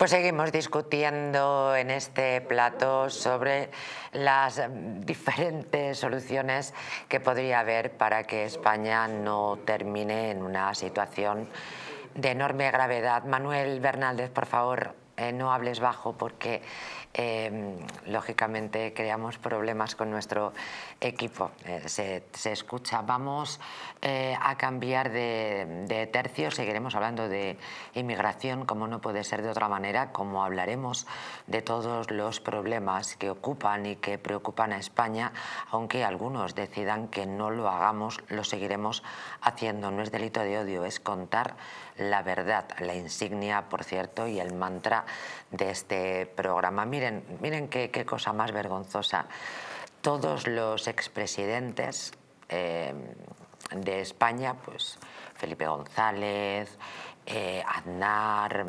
Pues seguimos discutiendo en este plató sobre las diferentes soluciones que podría haber para que España no termine en una situación de enorme gravedad. Manuel Bernaldez, por favor, no hables bajo porque lógicamente creamos problemas con nuestro equipo. Se escucha. Vamos a cambiar de tercio. Seguiremos hablando de inmigración, como no puede ser de otra manera, como hablaremos de todos los problemas que ocupan y que preocupan a España, aunque algunos decidan que no lo hagamos, lo seguiremos haciendo. No es delito de odio, es contar la verdad, la insignia, por cierto, y el mantra de este programa. Miren qué cosa más vergonzosa. Todos los expresidentes de España, pues Felipe González, Aznar,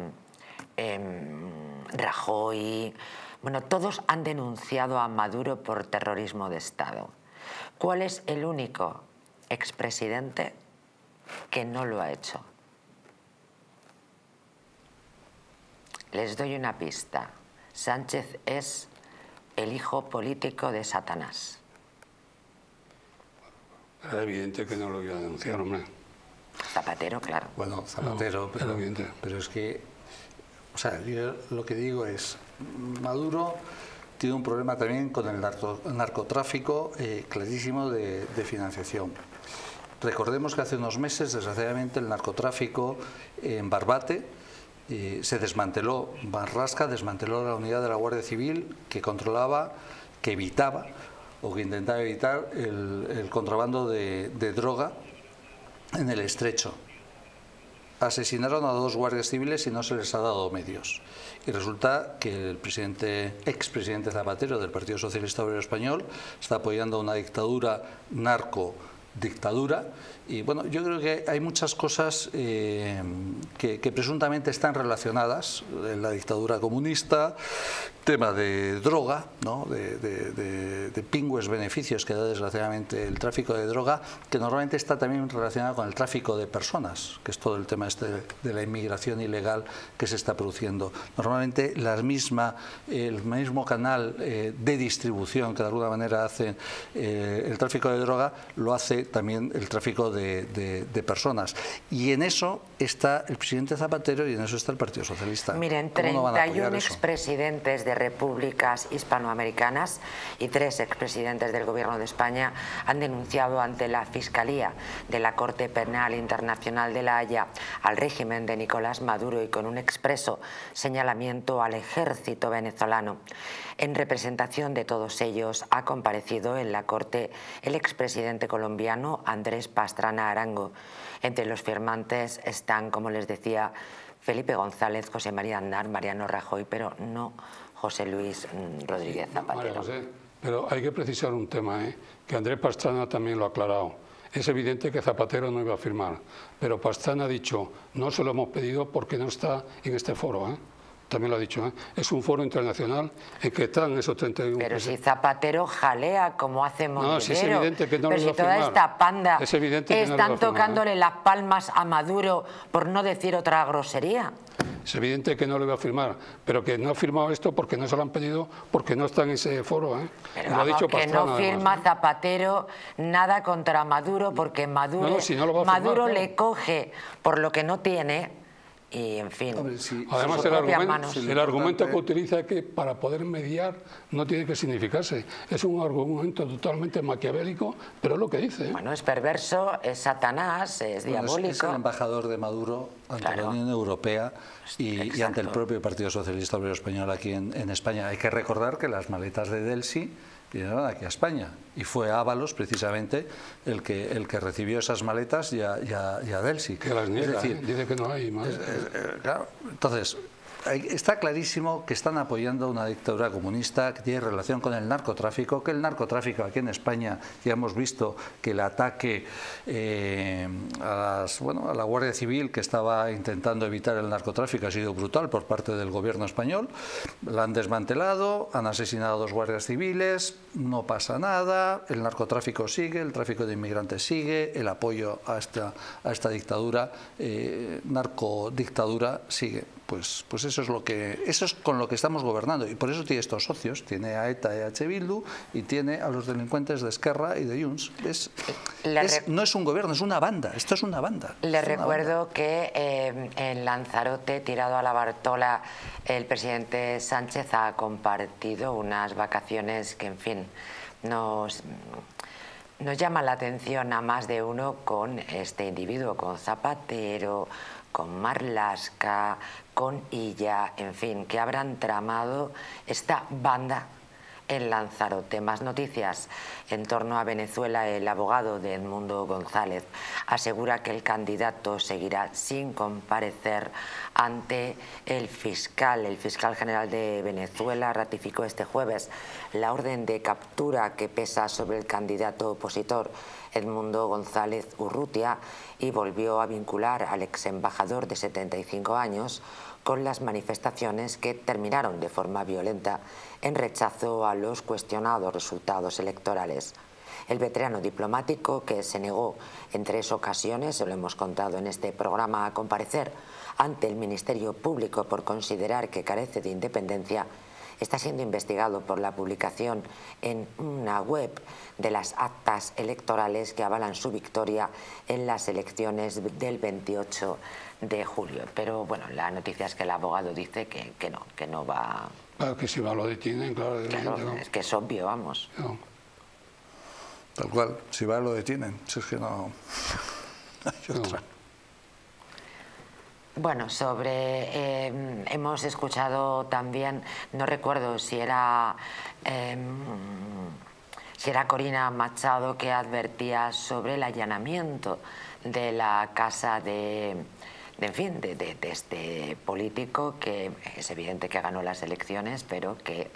Rajoy, bueno, todos han denunciado a Maduro por terrorismo de Estado. ¿Cuál es el único expresidente que no lo ha hecho? Les doy una pista. Sánchez es el hijo político de Satanás. Era evidente que no lo iba a denunciar, hombre. Zapatero, claro. Bueno, Zapatero, no, pero es que, o sea, yo lo que digo es, Maduro tiene un problema también con el narcotráfico clarísimo de financiación. Recordemos que hace unos meses, desgraciadamente, el narcotráfico en Barbate se desmanteló. Marlaska desmanteló la unidad de la Guardia Civil que controlaba, que evitaba o que intentaba evitar el contrabando de droga en el Estrecho. Asesinaron a 2 guardias civiles y no se les ha dado medios. Y resulta que el expresidente Zapatero del Partido Socialista Obrero Español está apoyando una dictadura narcodictadura. Y bueno, yo creo que hay muchas cosas que presuntamente están relacionadas. La dictadura comunista, tema de droga, ¿no? de pingües beneficios que da desgraciadamente el tráfico de droga, que normalmente está también relacionado con el tráfico de personas, que es todo el tema de la inmigración ilegal que se está produciendo. Normalmente el mismo canal de distribución que de alguna manera hace el tráfico de droga, lo hace también el tráfico de personas. Y en eso está el presidente Zapatero y en eso está el Partido Socialista. Miren, 31 expresidentes de repúblicas hispanoamericanas y 3 expresidentes del Gobierno de España han denunciado ante la Fiscalía de la Corte Penal Internacional de La Haya al régimen de Nicolás Maduro y con un expreso señalamiento al ejército venezolano. En representación de todos ellos ha comparecido en la Corte el expresidente colombiano Andrés Pastrana Arango. Entre los firmantes están, como les decía, Felipe González, José María Aznar, Mariano Rajoy, pero no José Luis Rodríguez Zapatero. María José, pero hay que precisar un tema, que Andrés Pastrana también lo ha aclarado. Es evidente que Zapatero no iba a firmar, pero Pastrana ha dicho, no se lo hemos pedido porque no está en este foro, También lo ha dicho, Es un foro internacional en que están esos 31... Pero si Zapatero jalea como hace Monedero, no, si es evidente que no pero lo si iba a toda firmar. esta panda Es evidente que no lo iba a están firmar, tocándole las palmas a Maduro por no decir otra grosería. Es evidente que no lo iba a firmar, pero que no ha firmado esto porque no se lo han pedido, porque no está en ese foro, Pero lo ha dicho que Pastrana, no firma además, Zapatero nada contra Maduro, porque Maduro, si no lo va a firmar, Maduro claro. le coge por lo que no tiene. Y, en fin, Hombre, sí. Además, el argumento que utiliza es que para poder mediar no tiene que significarse. Es un argumento totalmente maquiavélico, pero es lo que dice. Bueno, es perverso, es Satanás, es diabólico. Es el embajador de Maduro ante la Unión Europea y ante el propio Partido Socialista Obrero Español aquí en España. Hay que recordar que las maletas de Delsi vinieron aquí a España y fue Ábalos precisamente el que recibió esas maletas y a Delsi. Que las niega, dice que no hay más. Claro, entonces está clarísimo que están apoyando una dictadura comunista que tiene relación con el narcotráfico, que el narcotráfico aquí en España ya hemos visto que el ataque a la Guardia Civil que estaba intentando evitar el narcotráfico ha sido brutal por parte del gobierno español. La han desmantelado, han asesinado a 2 guardias civiles, no pasa nada, el narcotráfico sigue, el tráfico de inmigrantes sigue, el apoyo a esta dictadura, narcodictadura sigue. pues eso es con lo que estamos gobernando, y por eso tiene estos socios, tiene a ETA y a H. Bildu, y tiene a los delincuentes de Esquerra y de Junts. No es un gobierno, es una banda, esto es una banda. Le recuerdo que en Lanzarote, tirado a la Bartola, el presidente Sánchez ha compartido unas vacaciones que, en fin, nos llama la atención a más de uno con este individuo, con Zapatero, con Marlaska, con Illa, en fin, que habrán tramado esta banda en Lanzarote. Más noticias en torno a Venezuela. El abogado de Edmundo González asegura que el candidato seguirá sin comparecer ante el fiscal. El fiscal general de Venezuela ratificó este jueves la orden de captura que pesa sobre el candidato opositor Edmundo González Urrutia y volvió a vincular al ex embajador de 75 años con las manifestaciones que terminaron de forma violenta en rechazo a los cuestionados resultados electorales. El veterano diplomático, que se negó en 3 ocasiones, se lo hemos contado en este programa, a comparecer ante el Ministerio Público por considerar que carece de independencia, está siendo investigado por la publicación en una web de las actas electorales que avalan su victoria en las elecciones del 28 de julio. Pero bueno, la noticia es que el abogado dice que no va... Claro, que si va lo detienen, claro. Claro, es que es obvio, vamos. No. Tal cual, si va lo detienen, si es que no hay otra. Bueno, hemos escuchado también, no recuerdo si era Corina Machado, que advertía sobre el allanamiento de la casa de este político, que es evidente que ganó las elecciones, pero que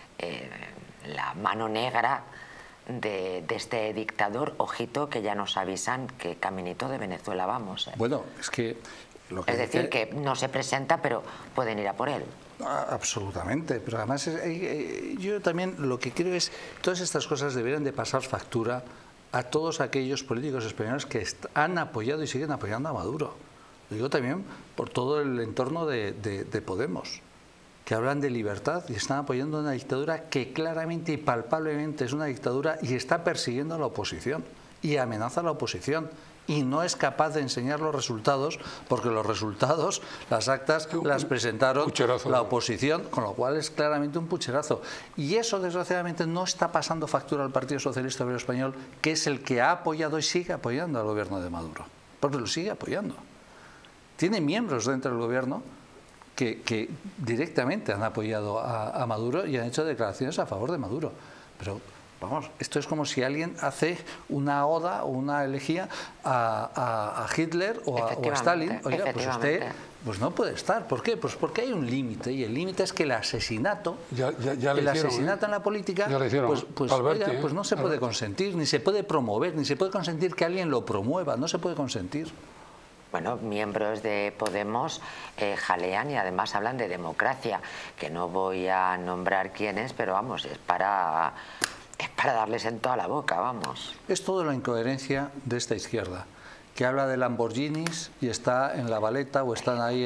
la mano negra de este dictador, ojito, que ya nos avisan que caminito de Venezuela vamos. Bueno, es que... Es decir, que no se presenta, pero pueden ir a por él. Absolutamente, pero además yo también lo que creo es todas estas cosas deberían de pasar factura a todos aquellos políticos españoles que han apoyado y siguen apoyando a Maduro. Lo digo también por todo el entorno de Podemos, que hablan de libertad y están apoyando una dictadura que claramente y palpablemente es una dictadura y está persiguiendo a la oposición y amenaza a la oposición. Y no es capaz de enseñar los resultados, porque los resultados, las actas, las presentaron la oposición, con lo cual es claramente un pucherazo. Y eso, desgraciadamente, no está pasando factura al Partido Socialista Obrero Español, que es el que ha apoyado y sigue apoyando al gobierno de Maduro, porque lo sigue apoyando. Tiene miembros dentro del gobierno que directamente han apoyado a Maduro y han hecho declaraciones a favor de Maduro. Pero... vamos, esto es como si alguien hace una oda o una elegía a Hitler o a Stalin. Oiga, pues usted no puede estar. ¿Por qué? Pues porque hay un límite, y el límite es que el asesinato, en la política, pues no se puede consentir, ni se puede promover, ni se puede consentir que alguien lo promueva, no se puede consentir. Bueno, miembros de Podemos jalean y además hablan de democracia, que no voy a nombrar quiénes, pero vamos, es para darles en toda la boca, vamos. Es toda la incoherencia de esta izquierda, que habla de Lamborghinis y está en La Valeta o están ahí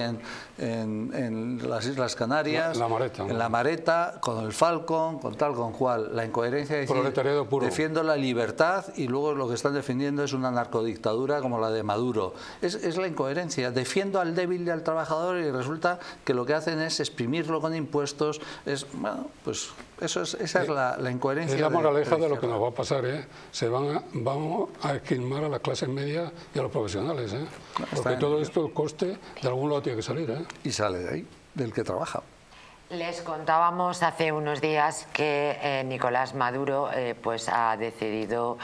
en las Islas Canarias, en La Mareta, con el Falcon, con tal, con cual. La incoherencia es decir, defiendo la libertad y luego lo que están defendiendo es una narcodictadura como la de Maduro. Es la incoherencia. Defiendo al débil y al trabajador y resulta que lo que hacen es exprimirlo con impuestos. Bueno, pues esa es la incoherencia. Es la moraleja de lo que nos va a pasar, ¿eh? Vamos a esquilmar a las clases medias y a los profesionales, ¿eh? Porque todo esto, el coste, de algún lado tiene que salir, ¿eh? Y sale de ahí, del que trabaja. Les contábamos hace unos días que Nicolás Maduro pues ha decidido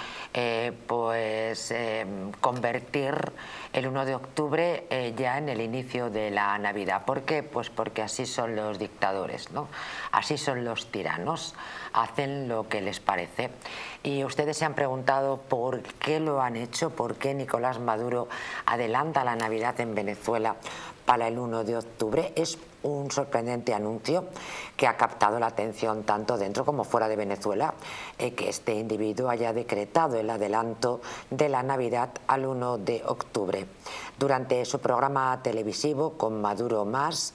convertir el 1 de octubre ya en el inicio de la Navidad. ¿Por qué? Pues porque así son los dictadores, ¿no? Así son los tiranos, hacen lo que les parece. Y ustedes se han preguntado por qué lo han hecho, por qué Nicolás Maduro adelanta la Navidad en Venezuela para el 1 de octubre. Es un sorprendente anuncio que ha captado la atención tanto dentro como fuera de Venezuela, que este individuo haya decretado el adelanto de la Navidad al 1 de octubre. Durante su programa televisivo Con Maduro Más,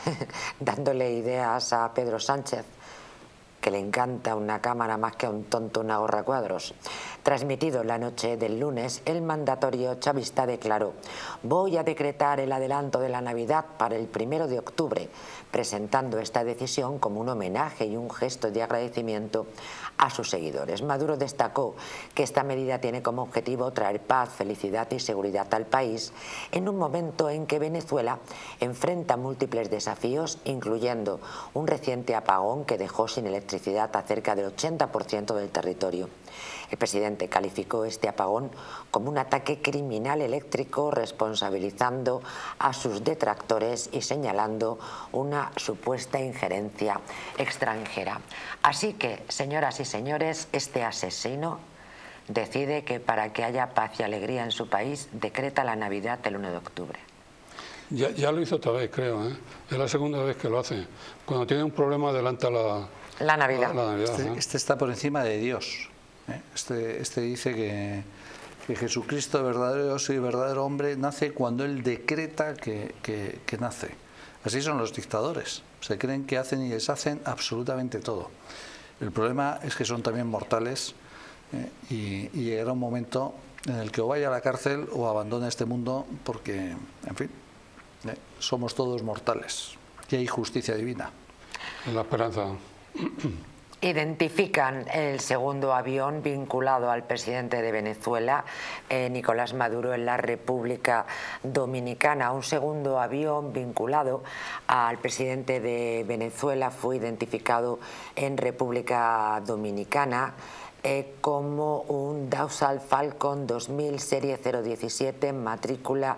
dándole ideas a Pedro Sánchez, que le encanta una cámara más que a un tonto una gorra a cuadros. Transmitido la noche del lunes, el mandatario chavista declaró: voy a decretar el adelanto de la Navidad para el 1 de octubre, presentando esta decisión como un homenaje y un gesto de agradecimiento a sus seguidores. Maduro destacó que esta medida tiene como objetivo traer paz, felicidad y seguridad al país en un momento en que Venezuela enfrenta múltiples desafíos, incluyendo un reciente apagón que dejó sin electricidad a cerca del 80% del territorio. El presidente calificó este apagón como un ataque criminal eléctrico, responsabilizando a sus detractores y señalando una supuesta injerencia extranjera. Así que, señoras y señores, este asesino decide que para que haya paz y alegría en su país, decreta la Navidad el 1 de octubre. Ya lo hizo otra vez, creo, ¿eh? Es la segunda vez que lo hace. Cuando tiene un problema adelanta la Navidad. Este está por encima de Dios. Este dice que Jesucristo, verdadero Dios y verdadero hombre, nace cuando Él decreta que nace. Así son los dictadores. Se creen que hacen y deshacen absolutamente todo. El problema es que son también mortales y llegará un momento en el que o vaya a la cárcel o abandone este mundo porque, en fin, somos todos mortales y hay justicia divina. La esperanza. Identifican el segundo avión vinculado al presidente de Venezuela, Nicolás Maduro, en la República Dominicana. Un segundo avión vinculado al presidente de Venezuela fue identificado en República Dominicana como un Dassault Falcon 2000 serie 017, matrícula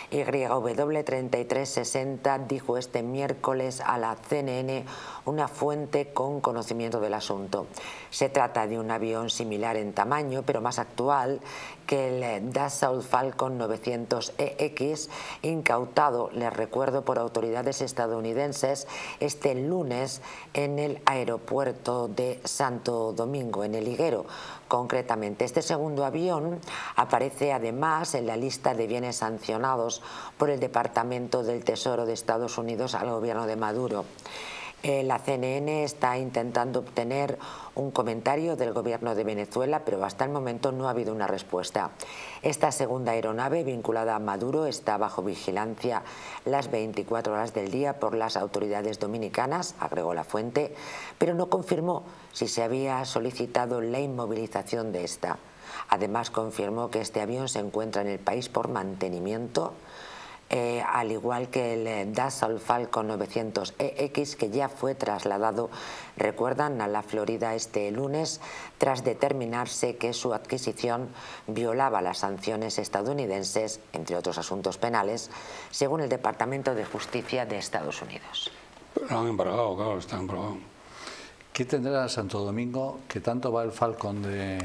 YW3360, dijo este miércoles a la CNN una fuente con conocimiento del asunto. Se trata de un avión similar en tamaño, pero más actual que el Dassault Falcon 900EX, incautado, les recuerdo, por autoridades estadounidenses este lunes en el aeropuerto de Santo Domingo, en el Higuero. Concretamente, este segundo avión aparece además en la lista de bienes sancionados por el Departamento del Tesoro de Estados Unidos al gobierno de Maduro. La CNN está intentando obtener un comentario del gobierno de Venezuela, pero hasta el momento no ha habido una respuesta. Esta segunda aeronave vinculada a Maduro está bajo vigilancia las 24 horas del día por las autoridades dominicanas, agregó la fuente, pero no confirmó si se había solicitado la inmovilización de esta. Además, confirmó que este avión se encuentra en el país por mantenimiento, al igual que el Dassault Falcon 900EX, que ya fue trasladado, recuerdan, a la Florida este lunes, tras determinarse que su adquisición violaba las sanciones estadounidenses, entre otros asuntos penales, según el Departamento de Justicia de Estados Unidos. Lo han embargado, claro, está embargado. ¿Qué tendrá Santo Domingo que tanto va el Falcon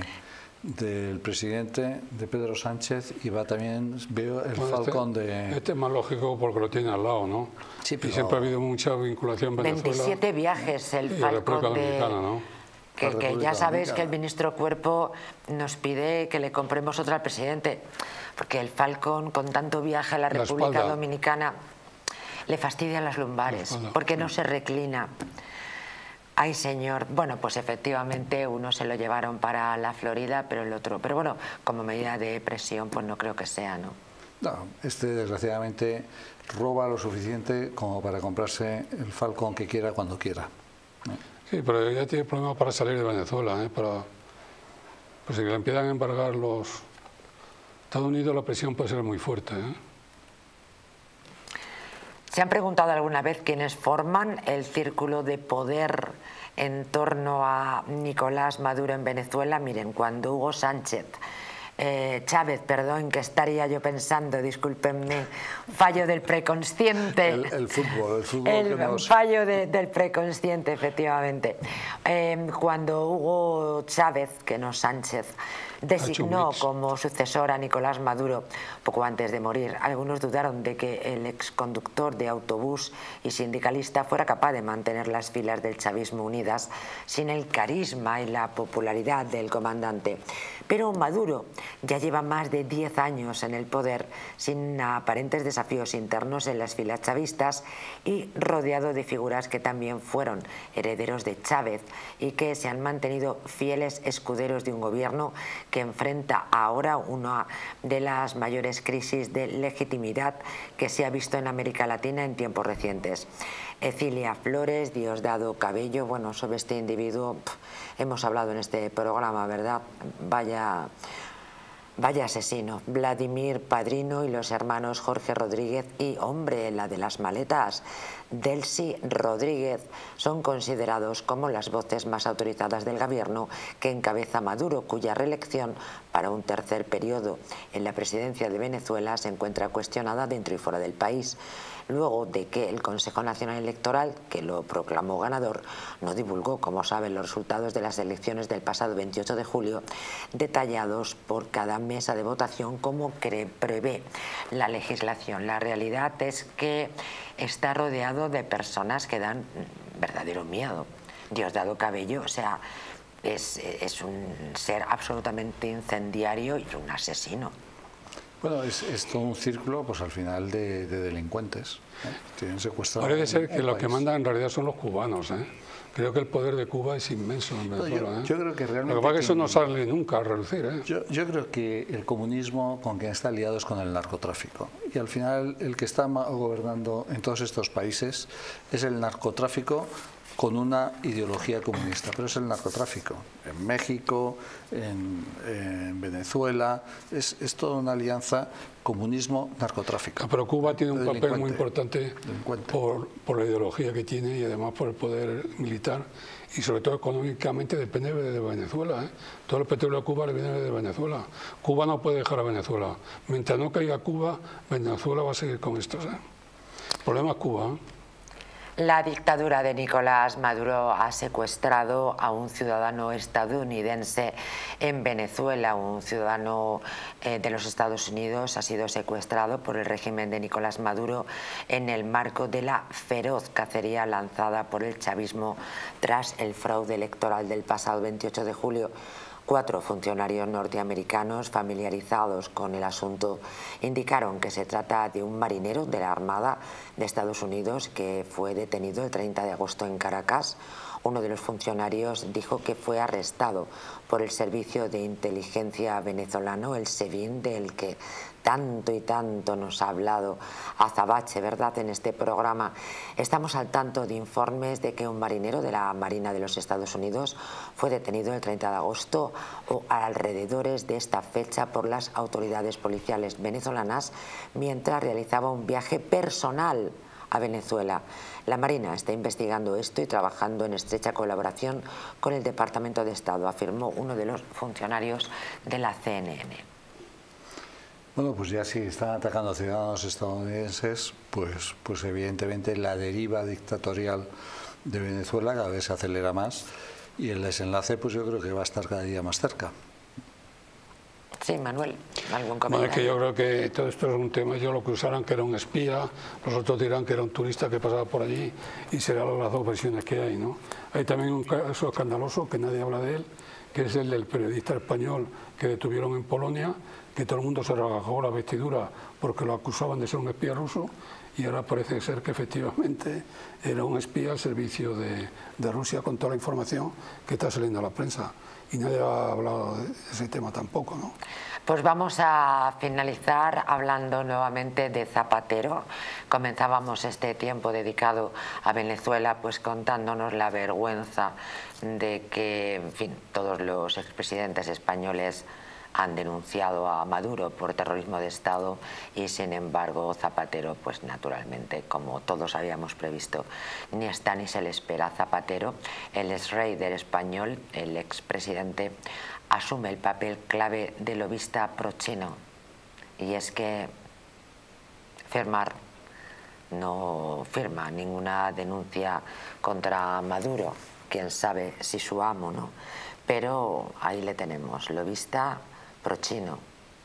del presidente, de Pedro Sánchez, y va también, veo, el Falcon de... Este es más lógico porque lo tiene al lado, ¿no? Sí, pero... Y siempre ha habido mucha vinculación Venezuela. 27 viajes el Falcon ¿no? que ya sabéis que el ministro Cuerpo nos pide que le compremos otra al presidente, porque el Falcon, con tanto viaje a la República Dominicana, le fastidian las lumbares, porque no se reclina. Ay, señor. Bueno, pues efectivamente uno se lo llevaron para la Florida, pero el otro... Pero bueno, como medida de presión, pues no creo que sea, ¿no? No, este desgraciadamente roba lo suficiente como para comprarse el Falcon que quiera cuando quiera, ¿no? Sí, pero ya tiene problemas para salir de Venezuela, ¿eh? Pues si le empiezan a embargar los Estados Unidos, la presión puede ser muy fuerte, ¿eh? ¿Se han preguntado alguna vez quiénes forman el círculo de poder en torno a Nicolás Maduro en Venezuela? Miren, cuando Hugo Chávez, que estaría yo pensando, discúlpenme, fallo del preconsciente. El fútbol fallo del preconsciente, efectivamente. Cuando Hugo Chávez, que no Sánchez, designó como sucesor a Nicolás Maduro poco antes de morir. Algunos dudaron de que el exconductor de autobús y sindicalista fuera capaz de mantener las filas del chavismo unidas sin el carisma y la popularidad del comandante. Pero Maduro ya lleva más de 10 años en el poder, sin aparentes desafíos internos en las filas chavistas y rodeado de figuras que también fueron herederos de Chávez y que se han mantenido fieles escuderos de un gobierno que enfrenta ahora una de las mayores crisis de legitimidad que se ha visto en América Latina en tiempos recientes. Ecilia Flores, Diosdado Cabello, bueno, sobre este individuo hemos hablado en este programa, ¿verdad? Vaya asesino. Vladimir Padrino y los hermanos Jorge Rodríguez y, hombre, la de las maletas, Delcy Rodríguez, son considerados como las voces más autorizadas del gobierno que encabeza Maduro, cuya reelección para un tercer periodo en la presidencia de Venezuela se encuentra cuestionada dentro y fuera del país, luego de que el Consejo Nacional Electoral, que lo proclamó ganador, no divulgó, como saben, los resultados de las elecciones del pasado 28 de julio, detallados por cada mesa de votación como prevé la legislación. La realidad es que está rodeado de personas que dan verdadero miedo. Diosdado Cabello, o sea, es un ser absolutamente incendiario y un asesino. Bueno, es todo un círculo, pues al final, de delincuentes. Tienen secuestrado. Parece ser que los que mandan en realidad son los cubanos. Creo que el poder de Cuba es inmenso en Venezuela. Yo creo que realmente... Lo que pasa es que eso no sale nunca a relucir. Yo creo que el comunismo con quien está aliado es con el narcotráfico. Y al final el que está gobernando en todos estos países es el narcotráfico con una ideología comunista, pero es el narcotráfico. En México, en Venezuela, es toda una alianza comunismo-narcotráfico. Pero Cuba tiene un papel muy importante por la ideología que tiene y además por el poder militar y sobre todo económicamente depende de Venezuela. Todo el petróleo de Cuba le viene de Venezuela. Cuba no puede dejar a Venezuela. Mientras no caiga Cuba, Venezuela va a seguir con esto. El problema es Cuba. La dictadura de Nicolás Maduro ha secuestrado a un ciudadano estadounidense en Venezuela. Un ciudadano de los Estados Unidos ha sido secuestrado por el régimen de Nicolás Maduro en el marco de la feroz cacería lanzada por el chavismo tras el fraude electoral del pasado 28 de julio. 4 funcionarios norteamericanos familiarizados con el asunto indicaron que se trata de un marinero de la Armada de Estados Unidos que fue detenido el 30 de agosto en Caracas. Uno de los funcionarios dijo que fue arrestado por el Servicio de Inteligencia venezolano, el SEBIN, del que tanto y tanto nos ha hablado Azabache, ¿verdad?, en este programa. Estamos al tanto de informes de que un marinero de la Marina de los Estados Unidos fue detenido el 30 de agosto o alrededores de esta fecha por las autoridades policiales venezolanas mientras realizaba un viaje personal a Venezuela. La Marina está investigando esto y trabajando en estrecha colaboración con el Departamento de Estado, afirmó uno de los funcionarios de la CNN. Bueno, pues ya si están atacando a ciudadanos estadounidenses, pues evidentemente la deriva dictatorial de Venezuela cada vez se acelera más y el desenlace pues yo creo que va a estar cada día más cerca. Sí, Manuel, ¿algún comentario? Bueno, es que yo creo que todo esto es un tema, ellos lo que usaran que era un espía, los otros dirán que era un turista que pasaba por allí y serán las dos versiones que hay, ¿no? Hay también un caso escandaloso que nadie habla de él, que es el del periodista español que detuvieron en Polonia, que todo el mundo se rasgó la vestidura porque lo acusaban de ser un espía ruso y ahora parece ser que efectivamente era un espía al servicio de Rusia con toda la información que está saliendo a la prensa. Y nadie ha hablado de ese tema tampoco, ¿no? Pues vamos a finalizar hablando nuevamente de Zapatero. Comenzábamos este tiempo dedicado a Venezuela pues contándonos la vergüenza de que, en fin, todos los expresidentes españoles han denunciado a Maduro por terrorismo de Estado y sin embargo Zapatero, pues naturalmente, como todos habíamos previsto, ni está ni se le espera. Zapatero, el exraider español, el expresidente, asume el papel clave de lobista pro-chino, y es que no firma ninguna denuncia contra Maduro, quién sabe si su amo, ¿no? Pero ahí le tenemos, lobista pro-chino,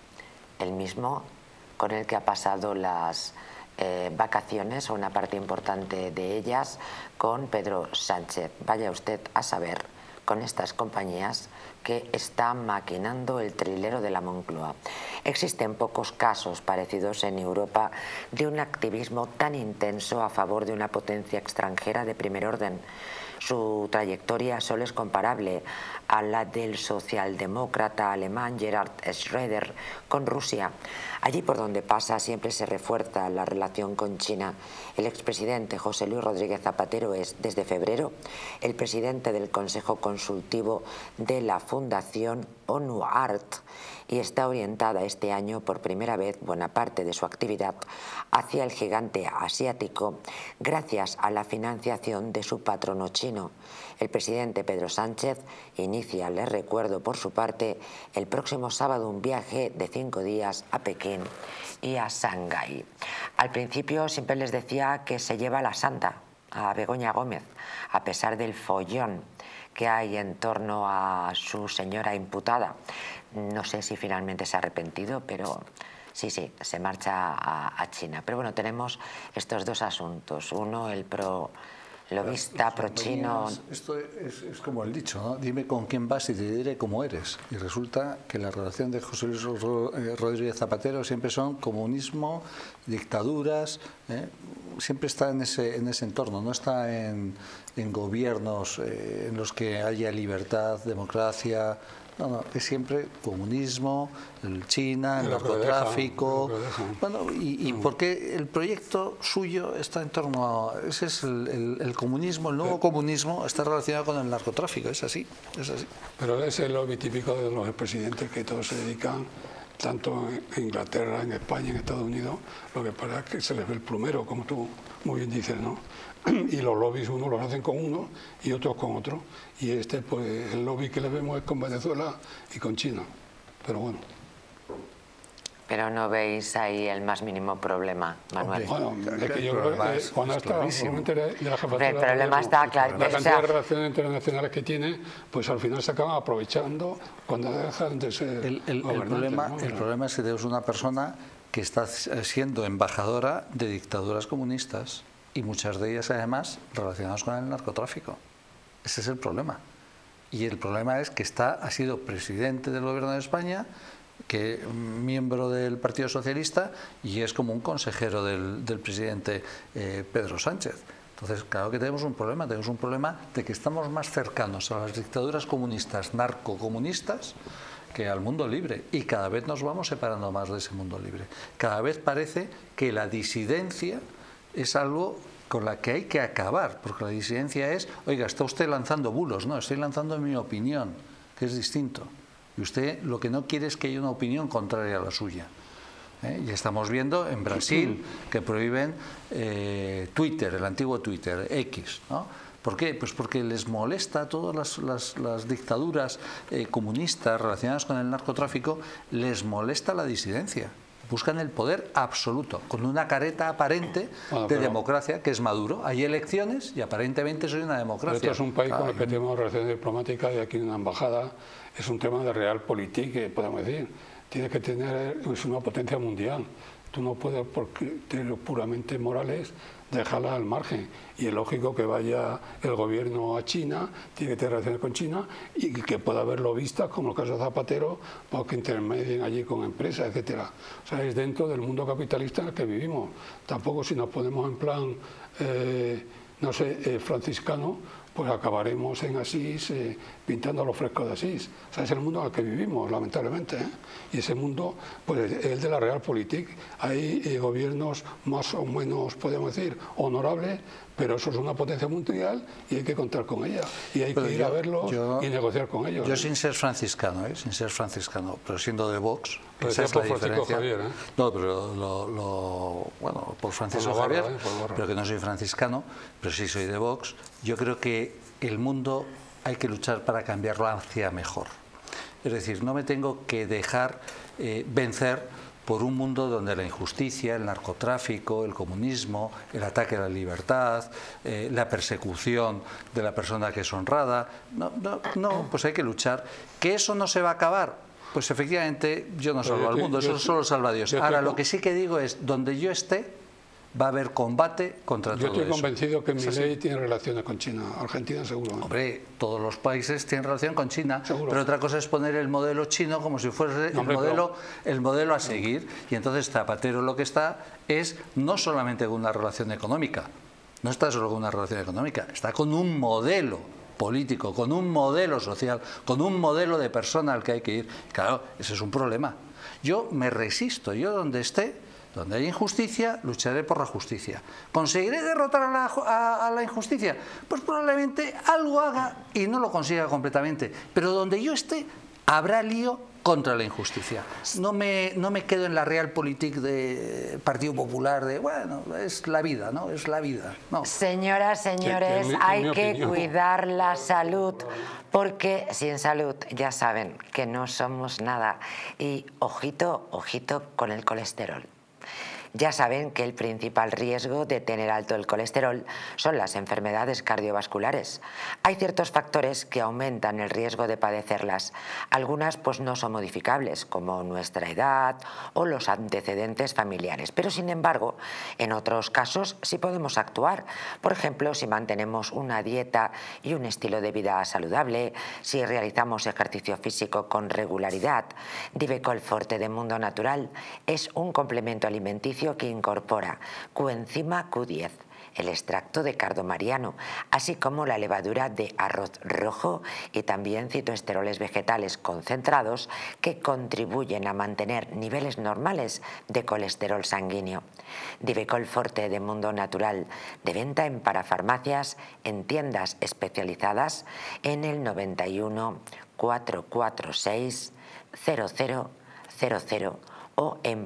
el mismo con el que ha pasado las vacaciones, o una parte importante de ellas, con Pedro Sánchez. Vaya usted a saber con estas compañías que están maquinando el trilero de la Moncloa. Existen pocos casos parecidos en Europa de un activismo tan intenso a favor de una potencia extranjera de primer orden. Su trayectoria solo es comparable a la del socialdemócrata alemán Gerhard Schröder con Rusia. Allí por donde pasa siempre se refuerza la relación con China. El expresidente José Luis Rodríguez Zapatero es, desde febrero, el presidente del Consejo Consultivo de la Fundación ONU-ART y está orientada este año por primera vez buena parte de su actividad hacia el gigante asiático gracias a la financiación de su patrono chino. El presidente Pedro Sánchez inicia, les recuerdo por su parte, el próximo sábado un viaje de 5 días a Pekín y a Shanghái. Al principio siempre les decía que se lleva la santa, a Begoña Gómez, a pesar del follón que hay en torno a su señora imputada. No sé si finalmente se ha arrepentido, pero sí, se marcha a China. Pero bueno, tenemos estos dos asuntos. Uno, el pro-lobista, pro-chino. Esto es como el dicho, ¿no? Dime con quién vas y te diré cómo eres. Y resulta que la relación de José Luis Rodríguez Zapatero siempre son comunismo, dictaduras, siempre está en ese entorno, no está en gobiernos en los que haya libertad, democracia. No, es siempre comunismo, China, el narcotráfico. Bueno, y porque el proyecto suyo está en torno a... Ese es el comunismo, el nuevo comunismo está relacionado con el narcotráfico, es así, es así. Pero es el lobby típico de los expresidentes que todos se dedican, tanto en Inglaterra, en España, en Estados Unidos, lo que pasa es que se les ve el plumero, como tú muy bien dices, ¿no? Y los lobbies unos los hacen con uno y otros con otro. Y pues el lobby que le vemos es con Venezuela y con China. Pero bueno. Pero no veis ahí el más mínimo problema, Manuel. Bueno, es que yo creo que cuando está de la jefatura, el problema está claro. La cantidad de relaciones internacionales que tiene, pues al final se acaban aprovechando cuando dejan de ser el problema es que tenemos una persona que está siendo embajadora de dictaduras comunistas y muchas de ellas además relacionadas con el narcotráfico. Ese es el problema. Y el problema es que ha sido presidente del gobierno de España, que miembro del Partido Socialista, y es como un consejero del presidente Pedro Sánchez. Entonces, claro que tenemos un problema de que estamos más cercanos a las dictaduras comunistas, narcocomunistas, que al mundo libre, y cada vez nos vamos separando más de ese mundo libre. Cada vez parece que la disidencia es algo con la que hay que acabar, porque la disidencia es, oiga, está usted lanzando bulos. No, estoy lanzando mi opinión, que es distinto. Y usted lo que no quiere es que haya una opinión contraria a la suya. Y estamos viendo en Brasil que prohíben Twitter, el antiguo Twitter, X, ¿no? ¿Por qué? Pues porque les molesta a todas las dictaduras comunistas relacionadas con el narcotráfico, les molesta la disidencia. Buscan el poder absoluto, con una careta aparente de democracia, que es Maduro. Hay elecciones y aparentemente soy una democracia. Esto es un país con el que tenemos relaciones diplomáticas, y aquí en una embajada es un tema de realpolitik, podemos decir. Tiene que tener, es una potencia mundial. Tú no puedes, porque tener puramente morales, dejarla al margen. Y es lógico que vaya el gobierno a China, tiene que tener relaciones con China, y que pueda haber lobistas, como el caso de Zapatero, para que intermedien allí con empresas, etcétera. O sea, es dentro del mundo capitalista en el que vivimos. Tampoco si nos ponemos en plan, no sé, franciscano, pues acabaremos en Asís pintando los frescos de Asís. O sea, es el mundo en el que vivimos, lamentablemente, ¿eh? Y ese mundo, pues es el de la realpolitik. Hay gobiernos más o menos, podemos decir, honorables, pero eso es una potencia mundial y hay que contar con ella. Y hay que ir a verlos y negociar con ellos. Yo sin ser franciscano, pero siendo de Vox, pero esa es la diferencia. Javier, ¿eh? No, pero bueno, por Francisco Javier, pero que no soy franciscano, pero sí soy de Vox. Yo creo que el mundo hay que luchar para cambiarlo hacia mejor. Es decir, no me tengo que dejar vencer por un mundo donde la injusticia, el narcotráfico, el comunismo, el ataque a la libertad, la persecución de la persona que es honrada. No, pues hay que luchar. ¿Que eso no se va a acabar? Pues efectivamente, yo no salvo al mundo, eso solo salva a Dios. Ahora, lo que sí que digo es, donde yo esté, va a haber combate contra todo eso. Yo estoy convencido que Milei tiene relaciones con China. Argentina seguro. Hombre, todos los países tienen relación con China, seguro. Pero otra cosa es poner el modelo chino como si fuese el modelo a seguir. Y entonces Zapatero lo que está es no solamente con una relación económica, no está solo con una relación económica, está con un modelo político, con un modelo social, con un modelo de persona al que hay que ir. Claro, ese es un problema. Yo me resisto, yo donde esté, donde hay injusticia, lucharé por la justicia. ¿Conseguiré derrotar a la injusticia? Pues probablemente algo haga y no lo consiga completamente. Pero donde yo esté, habrá lío contra la injusticia. No me quedo en la realpolitik de Partido Popular, de bueno, es la vida, ¿no? Es la vida. No. Señoras, señores, hay que cuidar la salud, porque sin salud ya saben que no somos nada. Y ojito, ojito con el colesterol. Ya saben que el principal riesgo de tener alto el colesterol son las enfermedades cardiovasculares. Hay ciertos factores que aumentan el riesgo de padecerlas. Algunas pues no son modificables, como nuestra edad o los antecedentes familiares. Pero sin embargo, en otros casos sí podemos actuar. Por ejemplo, si mantenemos una dieta y un estilo de vida saludable, si realizamos ejercicio físico con regularidad. Divecol Forte de Mundo Natural es un complemento alimenticio que incorpora coenzima Q10, el extracto de cardo mariano, así como la levadura de arroz rojo y también citoesteroles vegetales concentrados que contribuyen a mantener niveles normales de colesterol sanguíneo. Divecol Forte de Mundo Natural, de venta en parafarmacias, en tiendas especializadas en el 91 446 0000 o en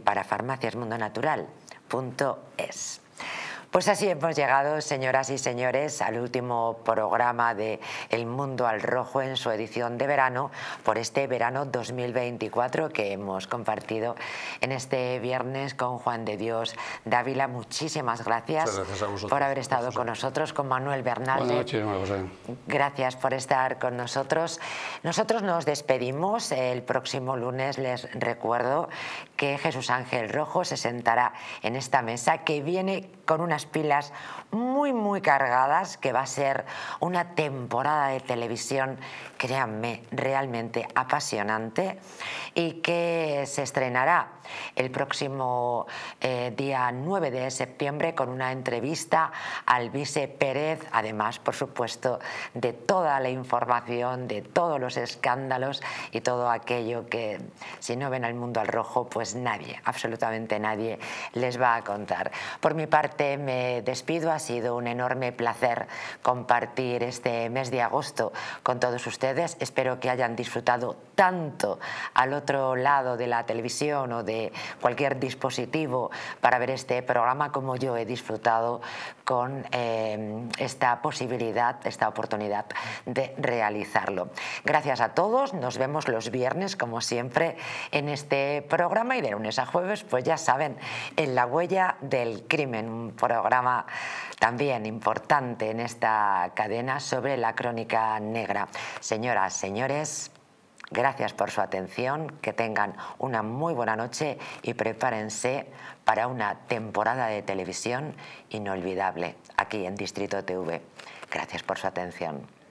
parafarmaciasmundonatural.es. Pues así hemos llegado, señoras y señores, al último programa de El Mundo al Rojo en su edición de verano, por este verano 2024 que hemos compartido en este viernes con Juan de Dios Dávila. Muchísimas gracias, por haber estado con nosotros, con Manuel Bernal. Buenas noches, José. Gracias por estar con nosotros. Nosotros nos despedimos. El próximo lunes les recuerdo que Jesús Ángel Rojo se sentará en esta mesa que viene con unas pilas muy cargadas, que va a ser una temporada de televisión, créanme, realmente apasionante, y que se estrenará el próximo día 9 de septiembre con una entrevista al Vice Pérez, además, por supuesto, de toda la información, de todos los escándalos y todo aquello que, si no ven al Mundo al Rojo, pues nadie, absolutamente nadie, les va a contar. Por mi parte me despido, ha sido un enorme placer compartir este mes de agosto con todos ustedes. Espero que hayan disfrutado tanto al otro lado de la televisión o de cualquier dispositivo para ver este programa como yo he disfrutado con esta posibilidad, esta oportunidad de realizarlo. Gracias a todos, nos vemos los viernes como siempre en este programa, y de lunes a jueves pues ya saben, en La Huella del Crimen, un programa también importante en esta cadena sobre la crónica negra. Señoras, señores, gracias por su atención, que tengan una muy buena noche y prepárense para una temporada de televisión inolvidable aquí en Distrito TV. Gracias por su atención.